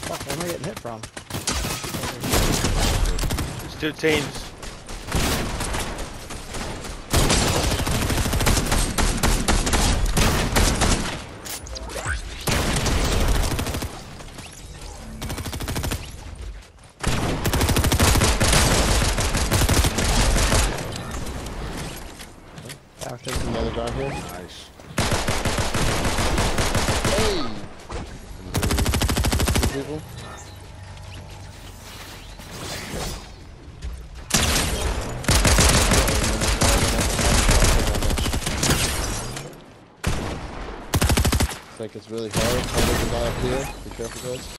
Fuck, where am I getting hit from? There's two teams. After Another guy here. Nice. Hey! Two people. It's like it's really hard. There's a guy up here. Be careful, guys.